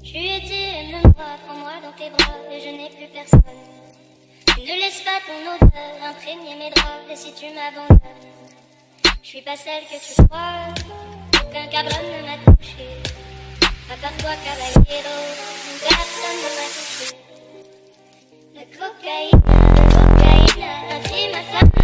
Tu étais, aime-moi, prends-moi dans tes bras, et je n'ai plus personne. Tu ne laisses pas ton odeur imprégner mes draps, et si tu m'abandonnes, je suis pas celle que tu crois, aucun cabron ne m'a touché. À part toi, caballero, personne ne m'a touché. La cocaïne a pris ma femme.